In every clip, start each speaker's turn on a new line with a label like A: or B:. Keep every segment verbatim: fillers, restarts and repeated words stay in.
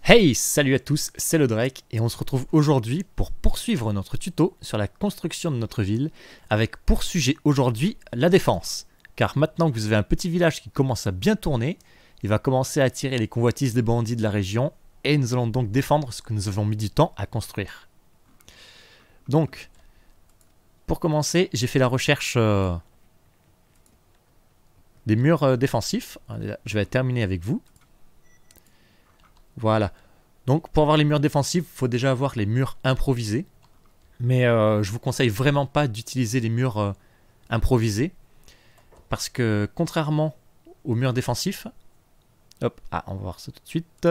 A: Hey, salut à tous, c'est le Drake et on se retrouve aujourd'hui pour poursuivre notre tuto sur la construction de notre ville avec pour sujet aujourd'hui la défense. Car maintenant que vous avez un petit village qui commence à bien tourner, il va commencer à attirer les convoitises des bandits de la région et nous allons donc défendre ce que nous avons mis du temps à construire. Donc, pour commencer, j'ai fait la recherche euh, des murs euh, défensifs. Je vais terminer avec vous. Voilà. Donc pour avoir les murs défensifs, il faut déjà avoir les murs improvisés. Mais euh, je vous conseille vraiment pas d'utiliser les murs euh, improvisés. Parce que contrairement aux murs défensifs... Hop, ah, on va voir ça tout de suite.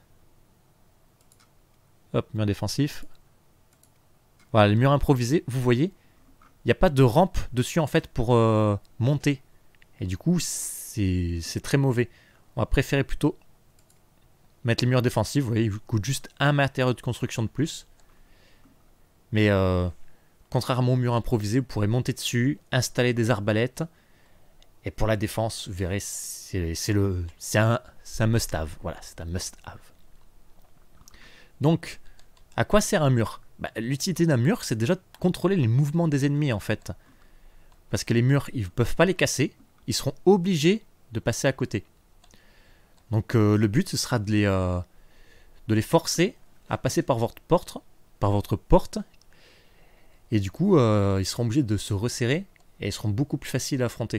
A: Hop, mur défensif. Voilà, les murs improvisés, vous voyez, il n'y a pas de rampe dessus en fait pour euh, monter. Et du coup, c'est très mauvais. On va préférer plutôt... mettre les murs défensifs, vous voyez, ils vous coûtent juste un matériau de construction de plus. Mais euh, contrairement aux murs improvisés, vous pourrez monter dessus, installer des arbalètes. Et pour la défense, vous verrez, c'est le, c'est un, un must-have. Voilà, c'est un must-have. Donc, à quoi sert un mur? Bah, l'utilité d'un mur, c'est déjà de contrôler les mouvements des ennemis, en fait. Parce que les murs, ils ne peuvent pas les casser. Ils seront obligés de passer à côté. Donc euh, le but ce sera de les, euh, de les forcer à passer par votre porte, par votre porte. Et du coup, euh, ils seront obligés de se resserrer et ils seront beaucoup plus faciles à affronter.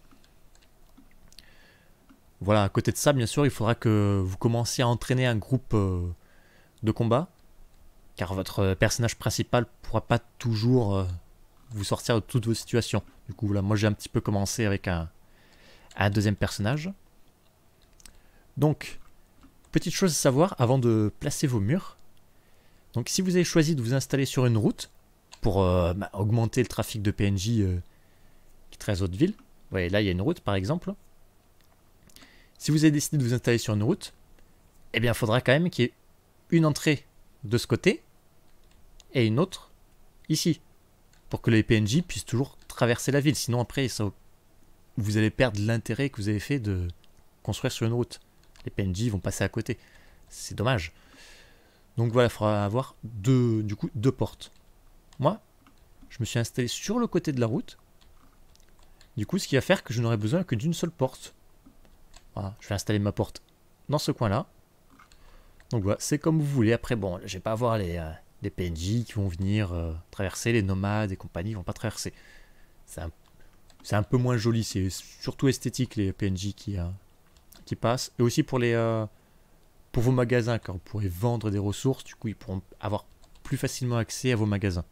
A: Voilà, à côté de ça, bien sûr, il faudra que vous commenciez à entraîner un groupe euh, de combat. Car votre personnage principal ne pourra pas toujours euh, vous sortir de toutes vos situations. Du coup, voilà, moi j'ai un petit peu commencé avec un, un deuxième personnage. Donc, petite chose à savoir avant de placer vos murs. Donc, si vous avez choisi de vous installer sur une route pour euh, bah, augmenter le trafic de P N J euh, qui traverse votre ville, vous voyez là il y a une route par exemple. Si vous avez décidé de vous installer sur une route, eh bien il faudra quand même qu'il y ait une entrée de ce côté et une autre ici pour que les P N J puissent toujours traverser la ville. Sinon après ça, vous allez perdre l'intérêt que vous avez fait de construire sur une route. Les P N J vont passer à côté. C'est dommage. Donc voilà, il faudra avoir deux, du coup, deux portes. Moi, je me suis installé sur le côté de la route. Du coup, ce qui va faire que je n'aurai besoin que d'une seule porte. Voilà, je vais installer ma porte dans ce coin-là. Donc voilà, c'est comme vous voulez. Après, bon, je vais pas avoir les, euh, les P N J qui vont venir euh, traverser, les nomades et compagnie, ils vont pas traverser. C'est un, un peu moins joli, c'est surtout esthétique les P N J qui... Euh, qui passent, et aussi pour les euh, pour vos magasins, car vous pourrez vendre des ressources, du coup ils pourront avoir plus facilement accès à vos magasins.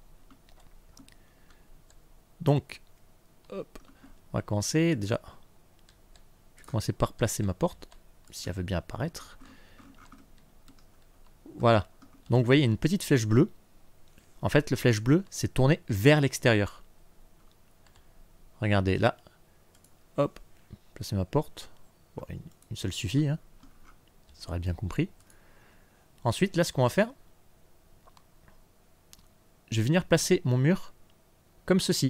A: Donc hop, on va commencer déjà. Je vais commencer par placer ma porte si elle veut bien apparaître. Voilà, donc vous voyez une petite flèche bleue. En fait, le flèche bleue c'est tourné vers l'extérieur. Regardez là, hop, placer ma porte. Bon, une, une seule suffit, hein. Ça aurait bien compris. Ensuite, là, ce qu'on va faire, je vais venir placer mon mur comme ceci.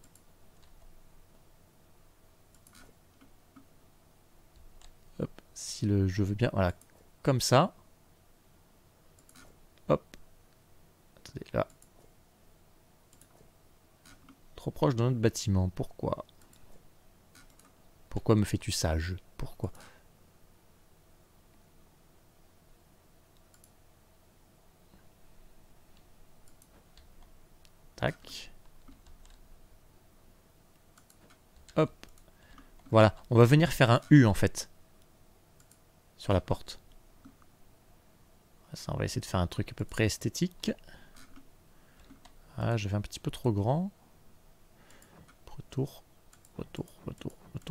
A: Hop, si le jeu veut bien, voilà, comme ça. Hop. Attendez, là. Trop proche de notre bâtiment, pourquoi? Pourquoi me fais-tu sage? Pourquoi? Tac. Hop. Voilà. On va venir faire un U en fait. Sur la porte. Ça, on va essayer de faire un truc à peu près esthétique. Ah, je vais un petit peu trop grand. Retour. Retour. Retour. Retour.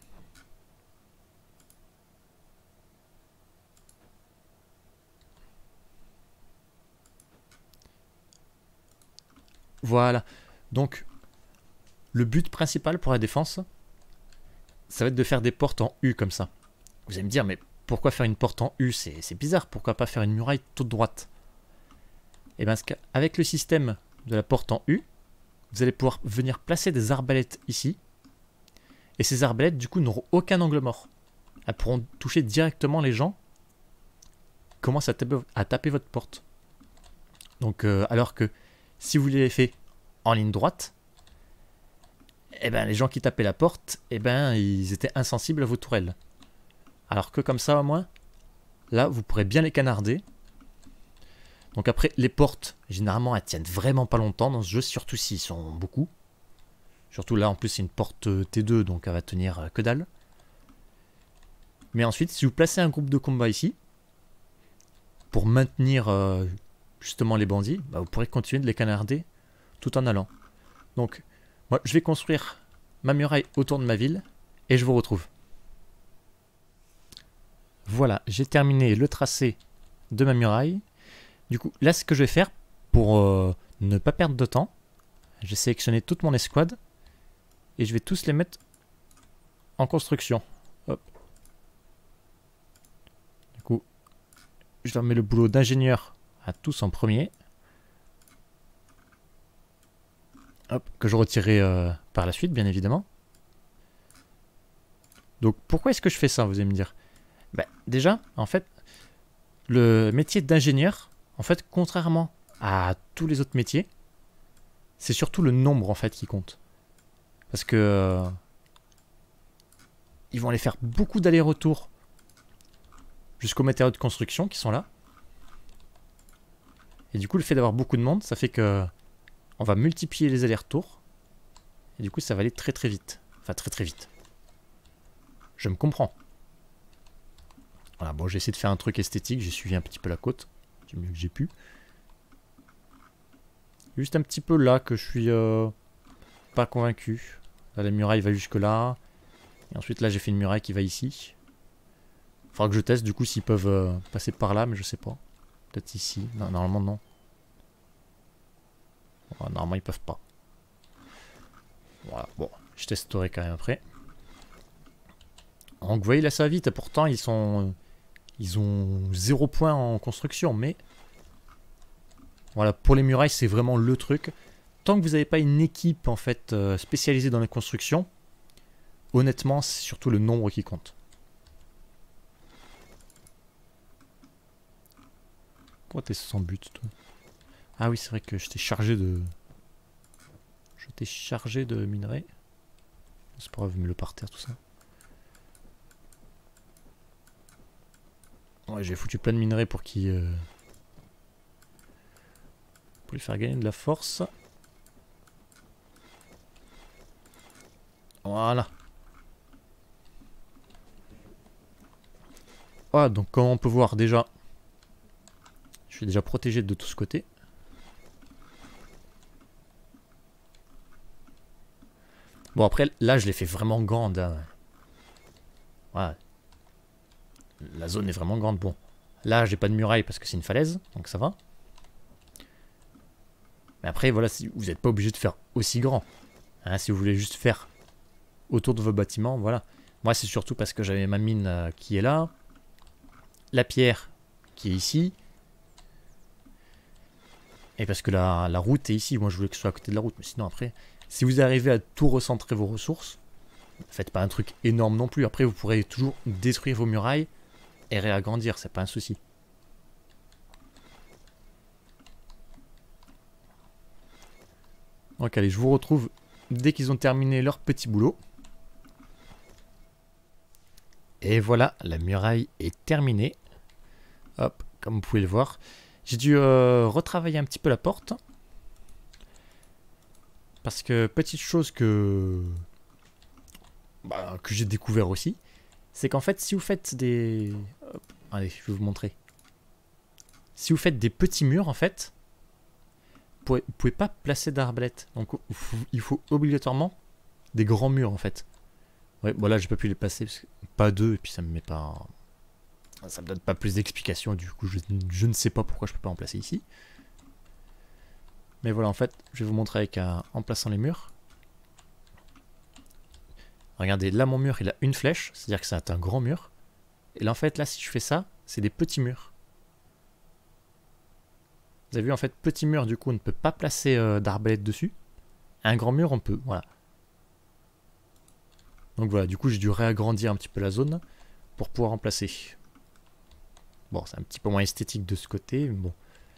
A: Voilà, donc le but principal pour la défense, ça va être de faire des portes en U comme ça. Vous allez me dire, mais pourquoi faire une porte en U? C'est bizarre, pourquoi pas faire une muraille toute droite? Et bien, avec le système de la porte en U, vous allez pouvoir venir placer des arbalètes ici. Et ces arbalètes, du coup, n'auront aucun angle mort. Elles pourront toucher directement les gens commencent à taper, à taper votre porte. Donc, euh, alors que si vous l'avez fait en ligne droite, eh ben, les gens qui tapaient la porte, eh ben, ils étaient insensibles à vos tourelles. Alors que comme ça, au moins, là, vous pourrez bien les canarder. Donc après, les portes, généralement, elles tiennent vraiment pas longtemps dans ce jeu, surtout s'ils sont beaucoup. Surtout là, en plus, c'est une porte T deux, donc elle va tenir que dalle. Mais ensuite, si vous placez un groupe de combat ici, pour maintenir euh, justement les bandits, bah, vous pourrez continuer de les canarder tout en allant. Donc, moi, je vais construire ma muraille autour de ma ville, et je vous retrouve. Voilà, j'ai terminé le tracé de ma muraille. Du coup, là, ce que je vais faire, pour euh, ne pas perdre de temps, j'ai sélectionné toute mon escouade, et je vais tous les mettre en construction. Hop. Du coup, je leur mets le boulot d'ingénieur à tous en premier. Hop, que je retirerai euh, par la suite, bien évidemment. Donc, pourquoi est-ce que je fais ça, vous allez me dire? Ben, déjà, en fait, le métier d'ingénieur, en fait, contrairement à tous les autres métiers, c'est surtout le nombre, en fait, qui compte. Parce que euh, ils vont aller faire beaucoup d'allers-retours jusqu'aux matériaux de construction qui sont là. Et du coup, le fait d'avoir beaucoup de monde, ça fait que on va multiplier les allers-retours. Et du coup, ça va aller très très vite. Enfin, très très vite. Je me comprends. Voilà, bon, j'ai essayé de faire un truc esthétique. J'ai suivi un petit peu la côte. Du mieux que j'ai pu. Juste un petit peu là que je suis euh, pas convaincu. Là, la muraille va jusque là. Et ensuite, là, j'ai fait une muraille qui va ici. Il faudra que je teste, du coup, s'ils peuvent euh, passer par là, mais je sais pas. Peut-être ici. Non, normalement, non. Bon, normalement, ils peuvent pas. Voilà, bon. Je testerai quand même après. Donc, vous voyez, là, ça va vite. Et pourtant, ils sont... Ils ont zéro point en construction, mais... Voilà, pour les murailles, c'est vraiment le truc. Tant que vous n'avez pas une équipe, en fait, euh, spécialisée dans la construction, honnêtement, c'est surtout le nombre qui compte. Pourquoi t'es sans but, toi? Ah oui, c'est vrai que je t'ai chargé de... Je t'ai chargé de minerais. C'est pas grave, mets-le par terre, tout ça. Ouais, j'ai foutu plein de minerais pour qu'il... Euh... pour lui faire gagner de la force. Voilà. Voilà, donc comme on peut voir déjà, je suis déjà protégé de tous côtés. Bon après, là je l'ai fait vraiment grande. Hein. Voilà. La zone est vraiment grande. Bon, là j'ai pas de muraille parce que c'est une falaise, donc ça va. Mais après, voilà, si, vous n'êtes pas obligé de faire aussi grand. Hein, si vous voulez juste faire autour de vos bâtiments, voilà. Moi c'est surtout parce que j'avais ma mine euh, qui est là. La pierre qui est ici. Et parce que la, la route est ici. Moi je voulais que ce soit à côté de la route. Mais sinon après, si vous arrivez à tout recentrer vos ressources, faites pas un truc énorme non plus. Après vous pourrez toujours détruire vos murailles et réagrandir. C'est pas un souci. Donc allez, je vous retrouve dès qu'ils ont terminé leur petit boulot. Et voilà, la muraille est terminée. Hop, comme vous pouvez le voir. J'ai dû euh, retravailler un petit peu la porte. Parce que, petite chose que, bah, que j'ai découvert aussi, c'est qu'en fait, si vous faites des... Hop, allez, je vais vous montrer. Si vous faites des petits murs, en fait, vous ne pouvez pas placer d'arbalètes. Donc, il faut obligatoirement des grands murs, en fait. Ouais, bon là, j'ai pas pu les placer, parce que pas deux, et puis ça me met pas... Ça me donne pas plus d'explications, du coup, je, je ne sais pas pourquoi je peux pas en placer ici. Mais voilà, en fait, je vais vous montrer avec un, en plaçant les murs. Regardez, là, mon mur, il a une flèche, c'est-à-dire que c'est un grand mur. Et là, en fait, là, si je fais ça, c'est des petits murs. Vous avez vu, en fait, petit mur, du coup, on ne peut pas placer euh, d'arbalète dessus. Un grand mur, on peut, voilà. Donc voilà, du coup, j'ai dû réagrandir un petit peu la zone pour pouvoir en placer. Bon, c'est un petit peu moins esthétique de ce côté, mais bon.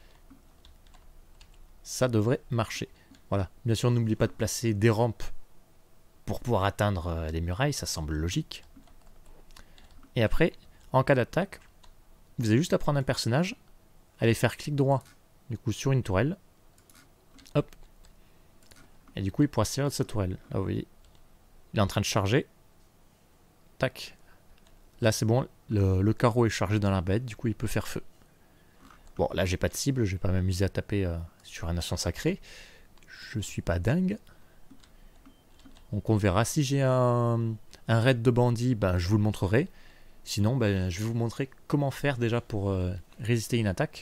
A: Ça devrait marcher. Voilà. Bien sûr, n'oubliez pas de placer des rampes pour pouvoir atteindre euh, les murailles, ça semble logique. Et après, en cas d'attaque, vous avez juste à prendre un personnage, aller faire clic droit, du coup, sur une tourelle. Hop. Et du coup, il pourra se servir de sa tourelle. Là, vous voyez, il est en train de charger. Tac. Là, c'est bon, le, le carreau est chargé dans l'arbalète, du coup, il peut faire feu. Bon, là, j'ai pas de cible, je vais pas m'amuser à taper euh, sur un ascent sacré. Je suis pas dingue. Donc, on verra. Si j'ai un, un raid de bandits, ben, je vous le montrerai. Sinon, ben, je vais vous montrer comment faire déjà pour euh, résister à une attaque.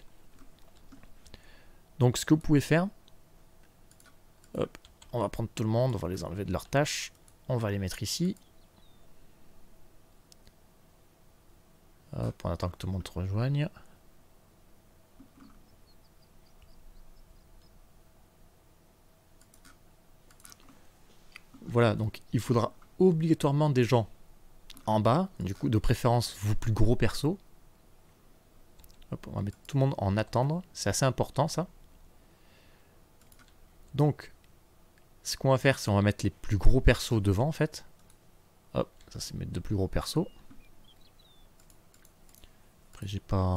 A: Donc, ce que vous pouvez faire, hop, on va prendre tout le monde, on va les enlever de leurs tâches. On va les mettre ici. Hop, on attend que tout le monde se rejoigne. Voilà, donc il faudra obligatoirement des gens en bas, du coup de préférence vos plus gros persos. Hop, on va mettre tout le monde en attendre, c'est assez important ça. Donc, ce qu'on va faire, c'est on va mettre les plus gros persos devant en fait. Hop, ça c'est mettre de plus gros persos. Après j'ai pas...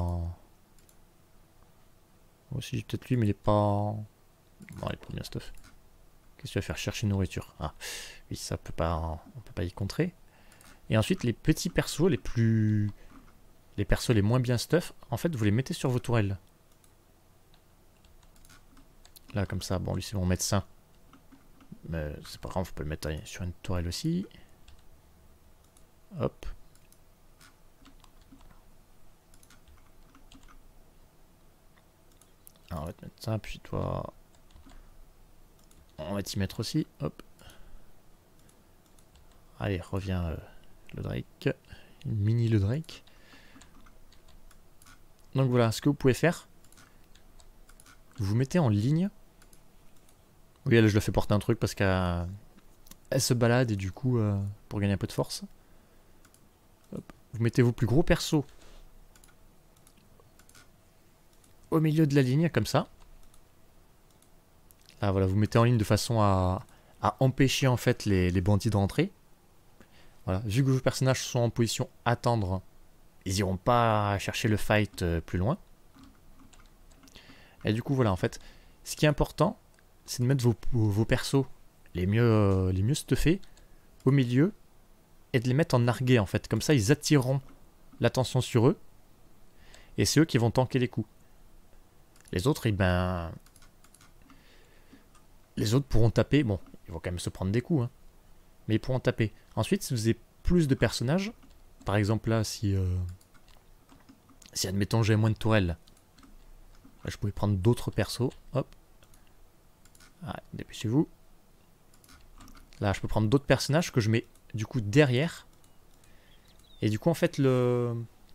A: Moi aussi j'ai peut-être lui mais il est pas... Non, il est pas bien stuff. Qu'est-ce que tu vas faire? Chercher une nourriture. Ah, oui, ça peut pas, on peut pas y contrer. Et ensuite, les petits persos, les plus... Les persos les moins bien stuff, en fait, vous les mettez sur vos tourelles. Là, comme ça. Bon, lui, c'est mon médecin. Mais c'est pas grave, on peut le mettre sur une tourelle aussi. Hop. Alors, on va te mettre ça, puis toi... On va t'y mettre aussi. Hop. Allez, reviens euh, le Drake. Mini le Drake. Donc voilà, ce que vous pouvez faire, vous vous mettez en ligne. Oui, là je le fais porter un truc parce qu'elle se balade et du coup, euh, pour gagner un peu de force. Hop. Vous mettez vos plus gros persos au milieu de la ligne, comme ça. Là, voilà, vous mettez en ligne de façon à, à empêcher en fait les, les bandits de rentrer. Voilà, vu que vos personnages sont en position attendre, ils iront pas chercher le fight euh, plus loin. Et du coup, voilà, en fait, ce qui est important, c'est de mettre vos, vos, vos persos les mieux, euh, les mieux stuffés au milieu et de les mettre en argué, en fait. Comme ça, ils attireront l'attention sur eux et c'est eux qui vont tanker les coups. Les autres, eh ben... Les autres pourront taper, bon, ils vont quand même se prendre des coups, hein, mais ils pourront taper. Ensuite, si vous avez plus de personnages, par exemple là, si, euh, si admettons j'ai moins de tourelles, là, je pouvais prendre d'autres persos, hop, ah, dépêchez-vous. Là, je peux prendre d'autres personnages que je mets du coup derrière, et du coup, en fait, le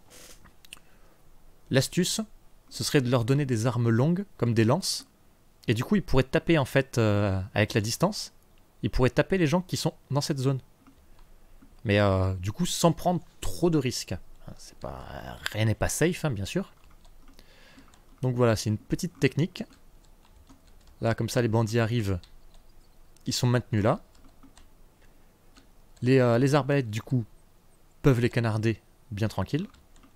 A: l'astuce, ce serait de leur donner des armes longues, comme des lances. Et du coup, ils pourraient taper en fait euh, avec la distance. Ils pourraient taper les gens qui sont dans cette zone. Mais euh, du coup, sans prendre trop de risques. C'est pas, rien n'est pas safe, hein, bien sûr. Donc voilà, c'est une petite technique. Là, comme ça, les bandits arrivent. Ils sont maintenus là. Les, euh, les arbalètes, du coup, peuvent les canarder bien tranquilles.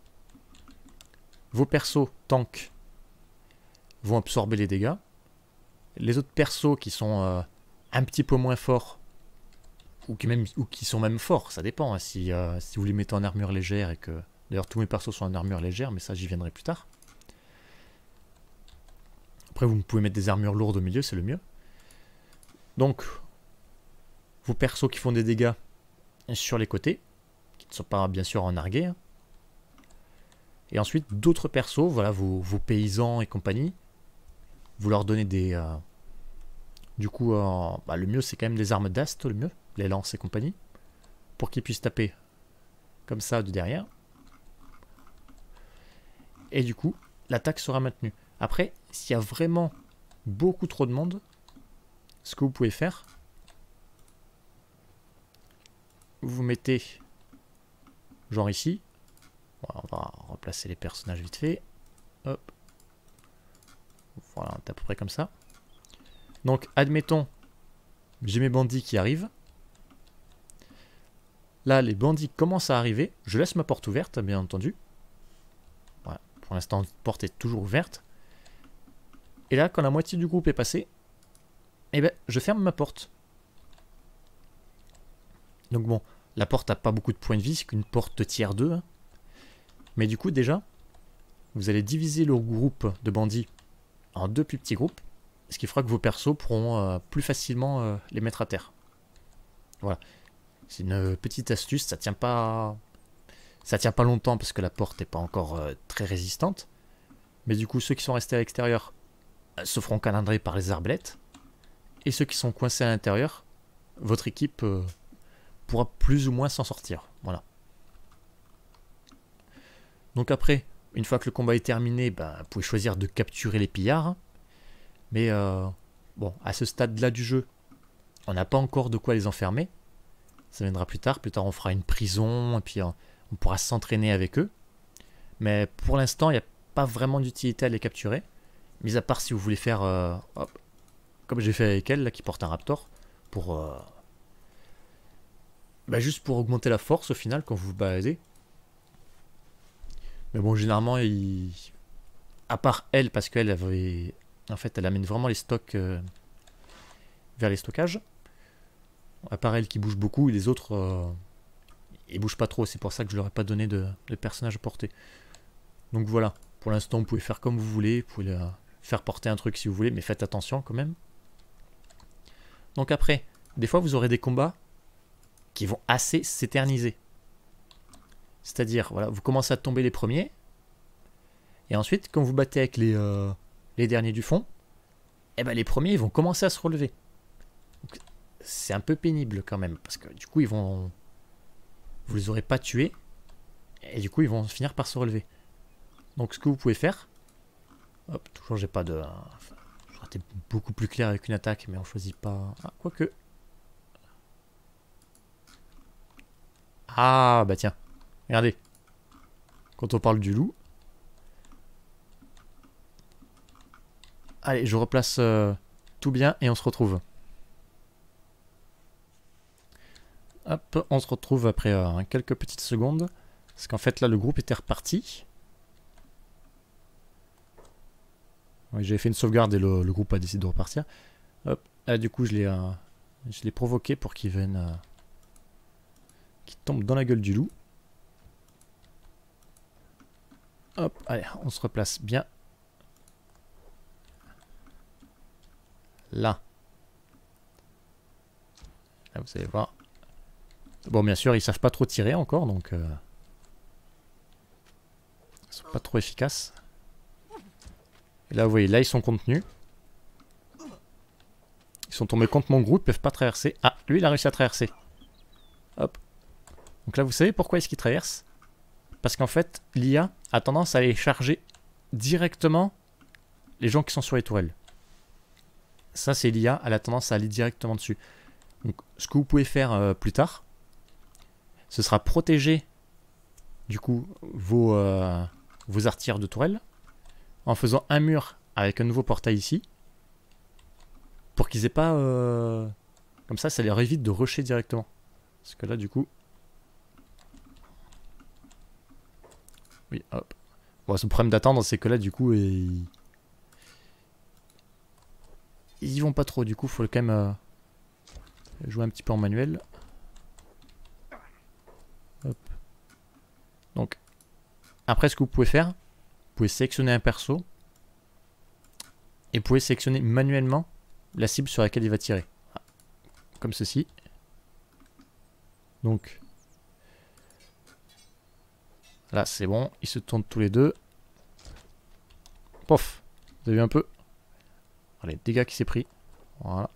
A: Vos persos, tanks, vont absorber les dégâts. Les autres persos qui sont euh, un petit peu moins forts, ou qui, même, ou qui sont même forts, ça dépend, hein, si, euh, si vous les mettez en armure légère et que... D'ailleurs tous mes persos sont en armure légère, mais ça j'y viendrai plus tard. Après vous pouvez mettre des armures lourdes au milieu, c'est le mieux. Donc, vos persos qui font des dégâts sur les côtés, qui ne sont pas bien sûr en argué. Hein. Et ensuite d'autres persos, voilà, vos, vos paysans et compagnie, vous leur donnez des... Euh, du coup, euh, bah, le mieux c'est quand même des armes d'ast, le mieux, les lances et compagnie, pour qu'ils puissent taper comme ça de derrière. Et du coup, l'attaque sera maintenue. Après, s'il y a vraiment beaucoup trop de monde, ce que vous pouvez faire, vous mettez genre ici, Voilà, on va replacer les personnages vite fait. Hop. Voilà, on est à peu près comme ça. Donc, admettons, j'ai mes bandits qui arrivent. Là, les bandits commencent à arriver. Je laisse ma porte ouverte, bien entendu. Voilà. Pour l'instant, la porte est toujours ouverte. Et là, quand la moitié du groupe est passé, eh ben, je ferme ma porte. Donc bon, la porte n'a pas beaucoup de points de vie, c'est qu'une porte de tiers deux. Hein. Mais du coup, déjà, vous allez diviser le groupe de bandits en deux plus petits groupes, ce qui fera que vos persos pourront euh, plus facilement euh, les mettre à terre. Voilà. C'est une petite astuce, ça tient pas... Ça tient pas longtemps parce que la porte n'est pas encore euh, très résistante. Mais du coup, ceux qui sont restés à l'extérieur euh, se feront calendrer par les arbalètes. Et ceux qui sont coincés à l'intérieur, votre équipe euh, pourra plus ou moins s'en sortir. Voilà. Donc après, une fois que le combat est terminé, ben, vous pouvez choisir de capturer les pillards. Mais euh, bon, à ce stade-là du jeu, on n'a pas encore de quoi les enfermer. Ça viendra plus tard. Plus tard, on fera une prison et puis euh, on pourra s'entraîner avec eux. Mais pour l'instant, il n'y a pas vraiment d'utilité à les capturer. Mis à part si vous voulez faire, euh, hop, comme j'ai fait avec elle, là, qui porte un raptor, pour euh, bah, juste pour augmenter la force au final quand vous vous baladez. Mais bon, généralement, il... à part elle, parce qu'elle avait... En fait, elle amène vraiment les stocks euh, vers les stockages. À part elle qui bouge beaucoup, et les autres, euh, ils bougent pas trop. C'est pour ça que je leur ai pas donné de, de personnage à porter. Donc voilà, pour l'instant, vous pouvez faire comme vous voulez. Vous pouvez euh, faire porter un truc si vous voulez, mais faites attention quand même. Donc après, des fois, vous aurez des combats qui vont assez s'éterniser. C'est-à-dire, voilà, vous commencez à tomber les premiers. Et ensuite, quand vous battez avec les, euh, les derniers du fond, eh ben, les premiers, ils vont commencer à se relever. C'est un peu pénible quand même, parce que du coup, ils vont... Vous les aurez pas tués, et du coup, ils vont finir par se relever. Donc, ce que vous pouvez faire... Hop, toujours, j'ai pas de... Enfin, j'aurais été beaucoup plus clair avec une attaque, mais on choisit pas... Ah, quoique... Ah, bah tiens. Regardez. Quand on parle du loup... Allez, je replace euh, tout bien et on se retrouve. Hop, on se retrouve après euh, quelques petites secondes. Parce qu'en fait, là, le groupe était reparti. Ouais, j'avais fait une sauvegarde et le, le groupe a décidé de repartir. Hop, là, du coup, je l'ai euh, je l'ai provoqué pour qu'il vienne... Euh, qu'il tombe dans la gueule du loup. Hop, allez, on se replace bien. Là. Là, vous allez voir. Bon, bien sûr, ils savent pas trop tirer encore, donc... Euh, ils sont pas trop efficaces. Et là, vous voyez, là, ils sont contenus. Ils sont tombés contre mon groupe, ils peuvent pas traverser. Ah, lui, il a réussi à traverser. Hop. Donc là, vous savez pourquoi est-ce qu'il traverse? Parce qu'en fait, l'I A a tendance à aller charger directement les gens qui sont sur les tourelles. Ça, c'est l'I A, elle a tendance à aller directement dessus. Donc, ce que vous pouvez faire euh, plus tard, ce sera protéger, du coup, vos, euh, vos artilleurs de tourelle, en faisant un mur avec un nouveau portail ici, pour qu'ils aient pas... Euh, comme ça, ça leur évite de rusher directement. Parce que là, du coup... Oui, hop. Bon, ce problème d'attendre, c'est que là, du coup, ils... ils y vont pas trop. Du coup, il faut quand même euh, jouer un petit peu en manuel. Hop. Donc, après, ce que vous pouvez faire, vous pouvez sélectionner un perso et vous pouvez sélectionner manuellement la cible sur laquelle il va tirer. Comme ceci. Donc, là, c'est bon. Ils se tournent tous les deux. Pof. Vous avez vu un peu? Allez, dégâts qui s'est pris. Voilà.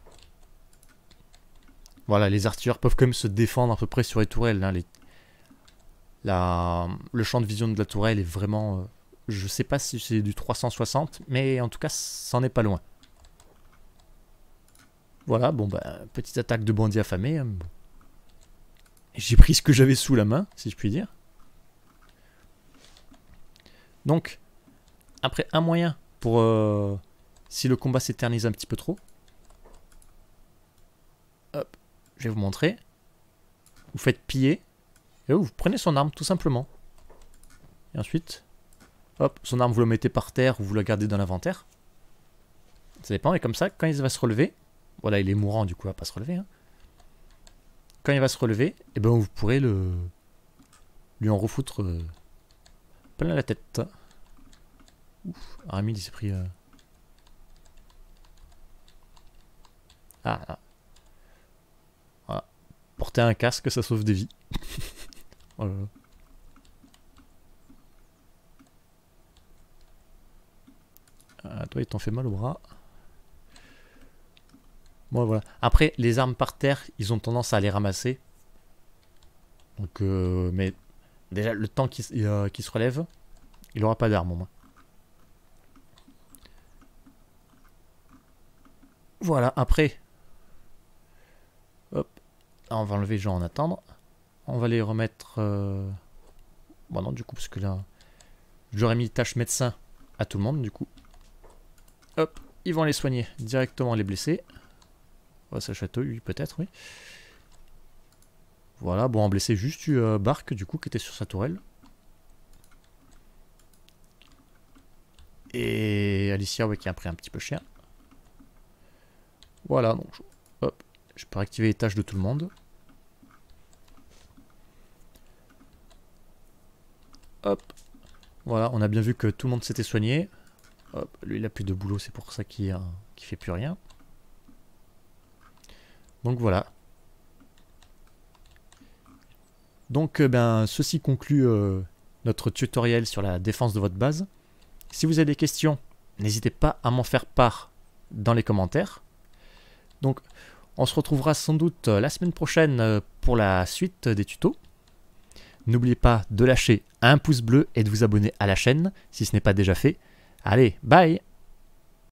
A: Voilà, les artilleurs peuvent quand même se défendre à peu près sur les tourelles. Hein. Les... La... Le champ de vision de la tourelle est vraiment... Euh... Je sais pas si c'est du trois cent soixante, mais en tout cas, c'en est pas loin. Voilà, bon bah, petite attaque de bandit affamé. Hein. J'ai pris ce que j'avais sous la main, si je puis dire. Donc, après, un moyen pour... Euh, si le combat s'éternise un petit peu trop. Hop, je vais vous montrer. Vous faites piller. Et vous prenez son arme, tout simplement. Et ensuite, hop, son arme, vous la mettez par terre ou vous la gardez dans l'inventaire. Ça dépend, et comme ça, quand il va se relever... Voilà, il est mourant, du coup, il va pas se relever. Hein. Quand il va se relever, eh ben, vous pourrez le lui en refoutre euh, plein la tête. Ouf, Aramil, il s'est pris... Euh... Ah, ah. Voilà. Porter un casque, ça sauve des vies. Oh là là. Ah, toi, il t'en fait mal au bras. Bon, voilà. Après, les armes par terre, ils ont tendance à les ramasser. Donc, euh, mais déjà, le temps qu'il euh, qu'il se relève, il n'aura pas d'arme au moins. Voilà, après. Hop. On va enlever les gens en attendre. On va les remettre... Euh... Bon non, du coup, parce que là... J'aurais mis tâche médecin à tout le monde, du coup. Hop. Ils vont les soigner directement, les blessés. Oh, ça chatouille, peut-être, oui. Voilà, bon, en blessé, juste eu euh, Bark, du coup, qui était sur sa tourelle. Et Alicia, ouais, qui a pris un petit peu cher. Voilà, donc, hop, je peux activer les tâches de tout le monde. Hop, voilà, on a bien vu que tout le monde s'était soigné. Hop, lui, il a plus de boulot, c'est pour ça qu'il euh, qu'il fait plus rien. Donc voilà. Donc euh, ben, ceci conclut euh, notre tutoriel sur la défense de votre base. Si vous avez des questions, n'hésitez pas à m'en faire part dans les commentaires. Donc on se retrouvera sans doute euh, la semaine prochaine euh, pour la suite des tutos. N'oubliez pas de lâcher un pouce bleu et de vous abonner à la chaîne si ce n'est pas déjà fait. Allez, bye!